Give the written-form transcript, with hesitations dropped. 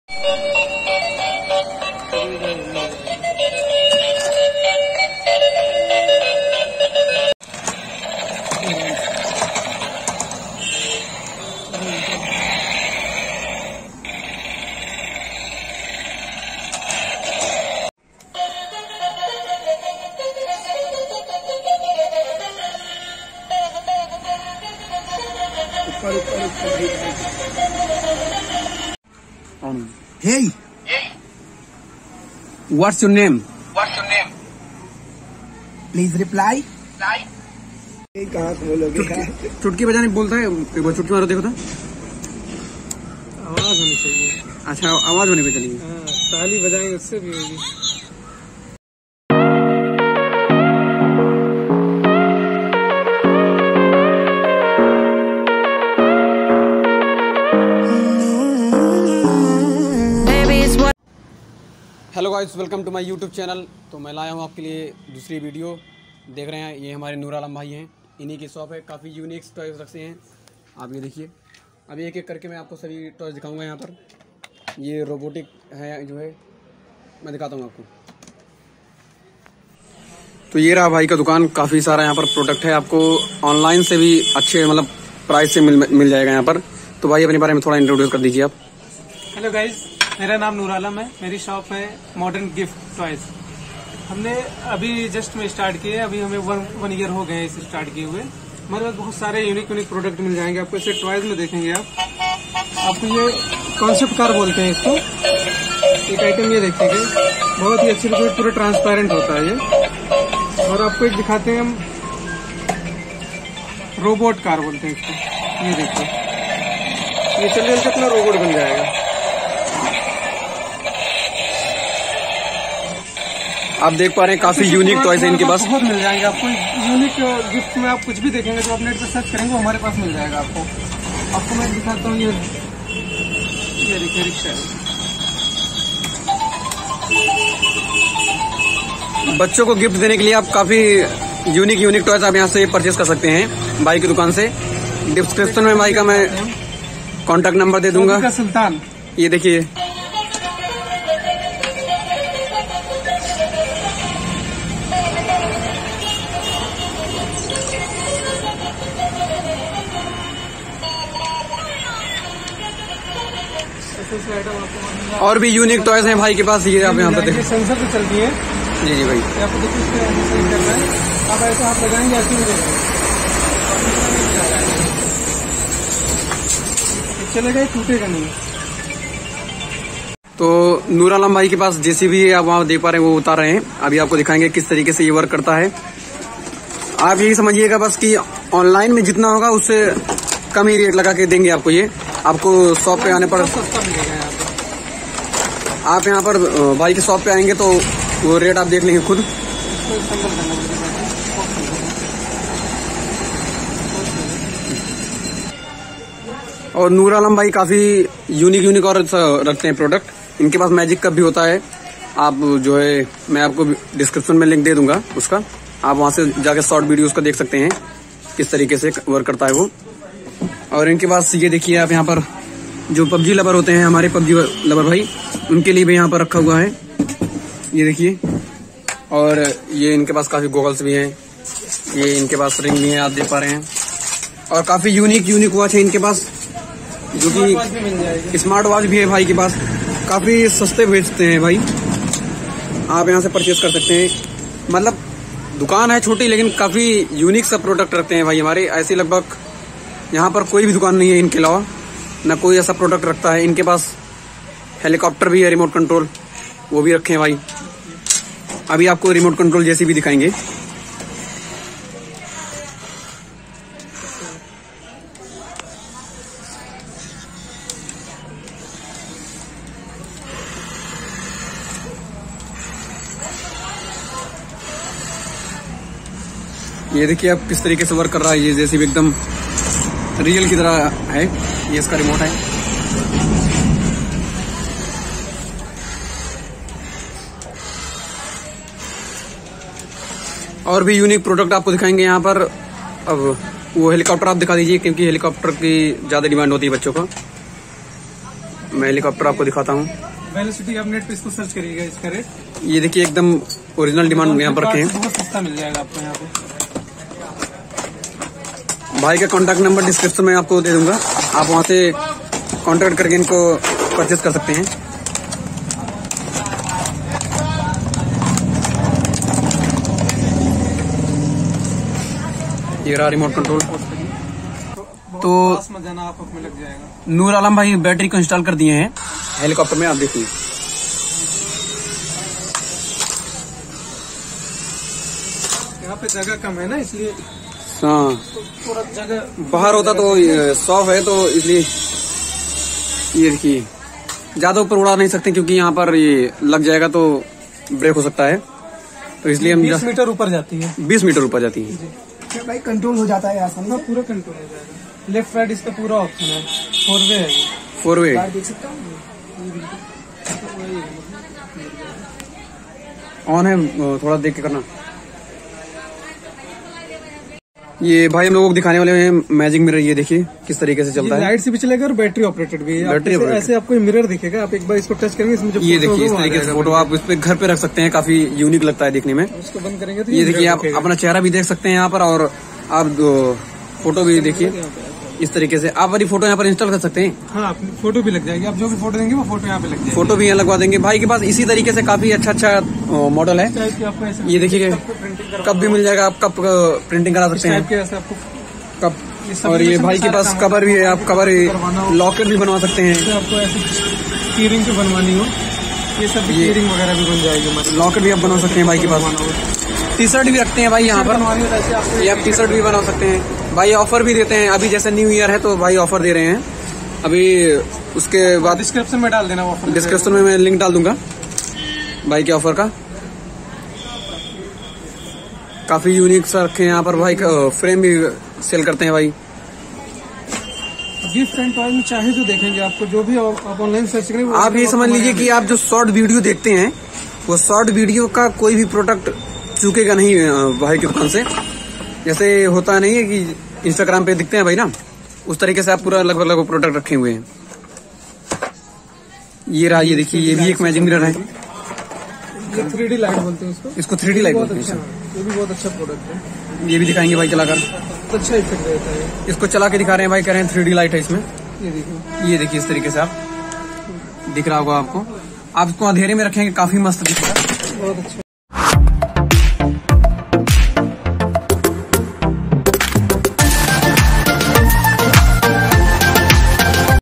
Hey, what's your name? Please reply. कहाँ से बोलोगे? चुटकी बजाने बोलता है, एक बार चुटकी मारो देखो तो। आवाज होनी चाहिए। अच्छा, आवाज होने पे चलेगी। ताली बजाएंगे उससे भी होगी। Hello guys, welcome to my YouTube channel. तो मैं लाया हूँ आपके लिए दूसरी वीडियो। देख रहे हैं, ये हमारे नूर आलम भाई हैं, इन्हीं की शॉप है। काफ़ी यूनिक टॉयज़ रखते हैं, आप ये देखिए। अभी एक एक करके मैं आपको सभी टॉयज़ दिखाऊंगा। यहाँ पर ये रोबोटिक है, जो है मैं दिखाता हूँ आपको। तो ये रहा भाई का दुकान, काफ़ी सारा यहाँ पर प्रोडक्ट है। आपको ऑनलाइन से भी अच्छे मतलब प्राइस से मिल जाएगा यहाँ पर। तो भाई अपने बारे में थोड़ा इंट्रोड्यूस कर दीजिए आप। हेलो गाइस, मेरा नाम नूर आलम है। मेरी शॉप है मॉडर्न गिफ्ट टॉयज। हमने अभी जस्ट में स्टार्ट किए, अभी हमें वन ईयर हो गए इसे स्टार्ट किए हुए। हमारे पास बहुत सारे यूनिक प्रोडक्ट मिल जाएंगे आपको। इसे टॉयज में देखेंगे आपको ये कॉन्सेप्ट कार बोलते हैं इसको। एक आइटम ये देखेंगे, बहुत ही अच्छी तरह पूरा ट्रांसपेरेंट होता है ये। और आपको एक दिखाते हैं हम, रोबोट कार बोलते हैं इसको। ये देखिए, ये चल चल अपना रोबोट बन जाएगा। आप देख पा रहे हैं काफी यूनिक टॉयज है इनके पास। बहुत मिल जाएंगे आपको यूनिक गिफ्ट में। आप कुछ भी देखेंगे तो आप नेट पे सर्च करेंगे, हमारे पास मिल जाएगा आपको मैं दिखाता हूँ। ये देखिए रिक्शा। बच्चों को गिफ्ट देने के लिए आप काफी यूनिक टॉयज आप यहाँ से परचेज कर सकते हैं भाई की दुकान से। डिस्क्रिप्शन में भाई का मैं कॉन्टेक्ट नंबर दे दूंगा। सुल्तान, ये देखिए, और भी यूनिक टॉयज हैं भाई के पास। ये आप यहाँ पे देखिए, सेंसर से चलती है। जी भाई, आपको देखिए कर रहा है। आप ऐसे हाथ लगाएंगे, ऐसे ही चलेगा, टूटेगा नहीं। तो नूर आलम भाई के पास जेसीबी है, आप वहाँ देख पा रहे हैं, वो उतार रहे हैं। अभी आपको दिखाएंगे किस तरीके से ये वर्क करता है। आप यही समझिएगा बस कि ऑनलाइन में जितना होगा उससे कम ही रेट लगा के देंगे आपको। ये आपको शॉप पे आने पर, आप यहाँ पर भाई की शॉप पे आएंगे तो वो रेट आप देख लेंगे खुद। और नूर आलम भाई काफी यूनिक और रखते हैं प्रोडक्ट। इनके पास मैजिक कप भी होता है। आप जो है, मैं आपको डिस्क्रिप्शन में लिंक दे दूंगा उसका, आप वहां से जाकर शॉर्ट वीडियोस का देख सकते हैं किस तरीके से वर्क करता है वो। और इनके पास ये देखिए, आप यहाँ पर जो पबजी लवर होते हैं, हमारे पबजी लवर भाई, उनके लिए भी यहाँ पर रखा हुआ है। ये देखिए, और ये इनके पास काफी गॉगल्स भी हैं। ये इनके पास रिंग भी है, आप देख पा रहे हैं। और काफी यूनिक वॉच है इनके पास, जो कि स्मार्ट वॉच भी है भाई के पास। काफी सस्ते बेचते हैं भाई, आप यहाँ से परचेज कर सकते हैं। मतलब दुकान है छोटी, लेकिन काफी यूनिक सा प्रोडक्ट रखते हैं भाई हमारे। ऐसी लगभग यहाँ पर कोई भी दुकान नहीं है इनके अलावा, न कोई ऐसा प्रोडक्ट रखता है। इनके पास हेलीकॉप्टर भी है, रिमोट कंट्रोल, वो भी रखे हैं भाई। अभी आपको रिमोट कंट्रोल जैसी भी दिखाएंगे। ये देखिए आप किस तरीके से वर्क कर रहा है। ये जैसे भी एकदम रियल की तरह है। ये इसका रिमोट है। और भी यूनिक प्रोडक्ट आपको दिखाएंगे यहाँ पर। अब वो हेलीकॉप्टर आप दिखा दीजिए, क्योंकि हेलीकॉप्टर की ज्यादा डिमांड होती है बच्चों को। मैं हेलीकॉप्टर आपको दिखाता हूँ। वेलोसिटी आप नेट पे इसको सर्च करिएगा, इसका रेट। ये देखिए एकदम ओरिजिनल डिमांड यहाँ पर रखे हैं। बहुत सस्ता मिल जाएगा आपको यहाँ पे। भाई का कॉन्टैक्ट नंबर डिस्क्रिप्शन में आपको दे दूंगा, आप वहाँ से कॉन्टैक्ट करके इनको परचेज कर सकते हैं। ये रहा रिमोट कंट्रोल। तो जाना आप में लग जाएगा। नूर आलम भाई बैटरी को इंस्टॉल कर दिए हैं हेलीकॉप्टर में, आप देखिए। यहाँ पे जगह कम है ना, इसलिए हाँ पूरा जगह बाहर होता तो सॉफ है, तो इसलिए ये देखिए ज्यादा ऊपर उड़ा नहीं सकते क्योंकि यहाँ पर ये लग जाएगा तो ब्रेक हो सकता है, तो इसलिए हम 20 मीटर ऊपर जाती है। 20 मीटर ऊपर जाती है। क्या भाई कंट्रोल हो जाता है आसानी से? पूरा कंट्रोल हो जाएगा। लेफ्ट राइट इसका पूरा ऑप्शन है, 4 वे है ये। 4 वे कार देख सकता हूँ ऑन है, थोड़ा देख के करना। ये भाई हम लोगों को दिखाने वाले हैं मैजिक मिरर, ये देखिए किस तरीके से चलता है। लाइट से भी चलेगा और बैटरी ऑपरेटेड भी है। बैटरी आपको ऐसे आपको मिरर दिखेगा, आप एक बार इसको टच करेंगे, इसमें जो ये देखिए इस फोटो तरीके से फोटो आप इस पे घर पे रख सकते हैं, काफी यूनिक लगता है देखने में। उसको बंद करेंगे तो ये देखिए आप अपना चेहरा भी देख सकते हैं यहाँ पर, और आप फोटो भी देखिए इस तरीके से। आप वाली फोटो यहाँ पर इंस्टॉल कर सकते हैं। हाँ, फोटो भी लग जाएगी। आप जो भी फोटो देंगे वो फोटो यहाँ पे लग जाएगी। फोटो भी यहाँ लगवा देंगे। भाई के पास इसी तरीके से काफी अच्छा मॉडल है। ये देखिए कप भी मिल जाएगा, आप कप प्रिंटिंग करा सकते हैं आपको कप। और ये भाई के पास कवर भी है, आप कवर लॉकेट भी बनवा सकते हैं। आपको ऐसी कीरिंग भी बनवानी हो, ये सब कीरिंग वगैरह भी बन जाएगी। लॉकेट भी आप बना सकते हैं भाई के पास। टी शर्ट भी रखते हैं भाई यहाँ पर, ये आप टी शर्ट भी बना सकते हैं। भाई ऑफर भी देते हैं, अभी जैसे न्यू ईयर है तो भाई ऑफर दे रहे हैं अभी। उसके बाद डिस्क्रिप्शन में डाल देना, ऑफर डिस्क्रिप्शन में मैं लिंक डाल दूंगा भाई के ऑफर का। काफी यूनिक सा रखे हैं यहाँ पर भाई। फ्रेम भी सेल करते हैं भाई। गिफ्ट एंड टॉय में चाहे जो देखेंगे, आपको जो भी आप ऑनलाइन सर्च करेंगे। आप ये समझ लीजिए कि आप जो शॉर्ट वीडियो देखते हैं, वो शॉर्ट वीडियो का कोई भी प्रोडक्ट चूकेगा नहीं भाई की दुकान से। जैसे होता नहीं है कि इंस्टाग्राम पे दिखते हैं भाई ना, उस तरीके से आप पूरा लगभग प्रोडक्ट रखे हुए हैं। ये रहा, ये देखिए ये भी एक मैजिक मिरर है। ये 3D लाइट बोलते हैं इसको 3D लाइट बोलते हैं। ये भी बहुत अच्छा प्रोडक्ट है। ये भी दिखाएंगे भाई चलाकर, अच्छा इफेक्ट देता है। इसको चला के दिखा रहे हैं भाई, कह रहे हैं 3D लाइट है इसमें। ये देखिए इस तरीके से आप दिख रहा होगा आपको। आप इसको अंधेरे में रखेंगे काफी मस्त दिखेगा, बहुत अच्छा।